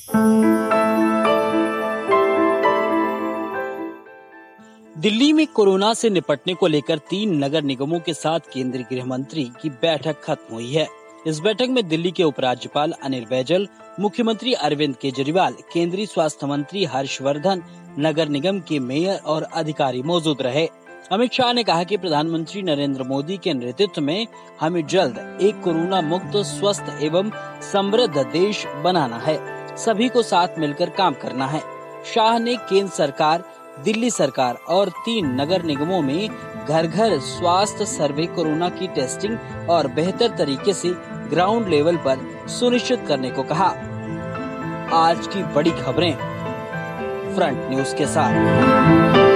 दिल्ली में कोरोना से निपटने को लेकर 3 नगर निगमों के साथ केंद्रीय गृह मंत्री की बैठक खत्म हुई है। इस बैठक में दिल्ली के उपराज्यपाल अनिल बैजल, मुख्यमंत्री अरविंद केजरीवाल, केंद्रीय स्वास्थ्य मंत्री हर्षवर्धन, नगर निगम के मेयर और अधिकारी मौजूद रहे। अमित शाह ने कहा कि प्रधानमंत्री नरेंद्र मोदी के नेतृत्व में हमें जल्द एक कोरोना मुक्त, स्वस्थ एवं समृद्ध देश बनाना है। सभी को साथ मिलकर काम करना है। शाह ने केंद्र सरकार, दिल्ली सरकार और 3 नगर निगमों में घर घर स्वास्थ्य सर्वे, कोरोना की टेस्टिंग और बेहतर तरीके से ग्राउंड लेवल पर सुनिश्चित करने को कहा। आज की बड़ी खबरें फ्रंट न्यूज के साथ।